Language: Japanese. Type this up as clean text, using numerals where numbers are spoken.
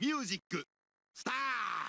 ミュージックスタート。